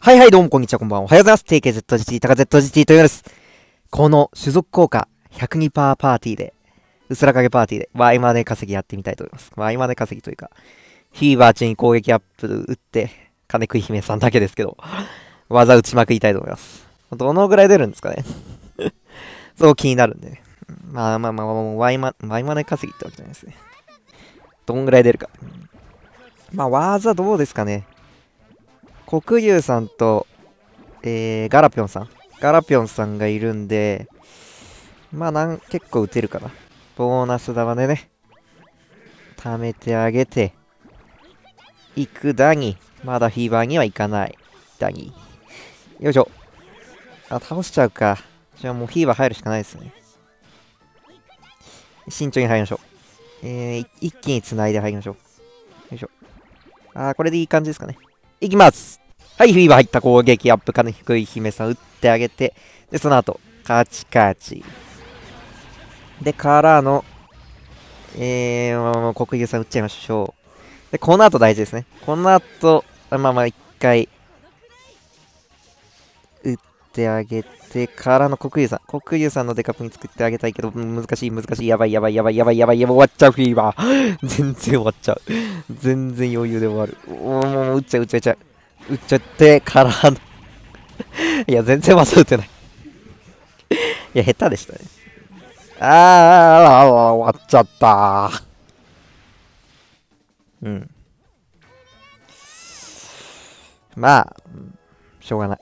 はいはい、どうもこんにちは、こんばんは。おはようございます。TKZGT、タカ ZGT と言います。この種族効果102%パーティーで、うすら影パーティーで、ワイマネ稼ぎやってみたいと思います。ワイマネ稼ぎというか、フィーバーチに攻撃アップ打って、金食い姫さんだけですけど、技打ちまくりたいと思います。どのぐらい出るんですかね。そう気になるんでね。まあ、ワイマネ稼ぎってわけじゃないですね。どんぐらい出るか。まあ、技どうですかね。黒龍さんと、ガラピョンさん。ガラピョンさんがいるんで、まあ結構打てるかな。ボーナス玉でね、貯めてあげて、行くダニ。まだフィーバーには行かない。ダニ。よいしょ。あ、倒しちゃうか。じゃあもうフィーバー入るしかないですね。慎重に入りましょう。一気に繋いで入りましょう。よいしょ。これでいい感じですかね。いきます。はい、フィーバー入った攻撃アップ。金低い姫さん打ってあげて、で、その後、カチカチ。で、からの、国技さん打っちゃいましょう。で、この後大事ですね。この後、一回、打ってあげてからの国技さん。国技さんのデカプに作ってあげたいけど、難しい。やばい、終わっちゃう、フィーバー。全然終わっちゃう。全然余裕で終わる。もう、打っちゃう。打っちゃってからのいや、全然技打てない。いや、下手でしたね。終わっちゃったうん。まあ、しょうがない。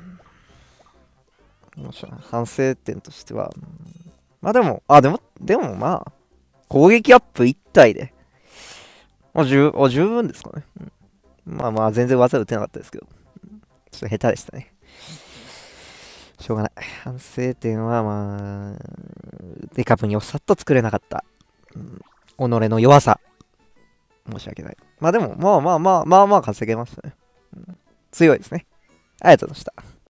反省点としては、まあでも、まあ、攻撃アップ1体で、十分ですかね。全然技打てなかったですけど、ちょっと下手でしたね。しょうがない。反省点は、デカプにをさっと作れなかった。己の弱さ。申し訳ない。でも、稼げましたね。強いですね。ありがとうございました。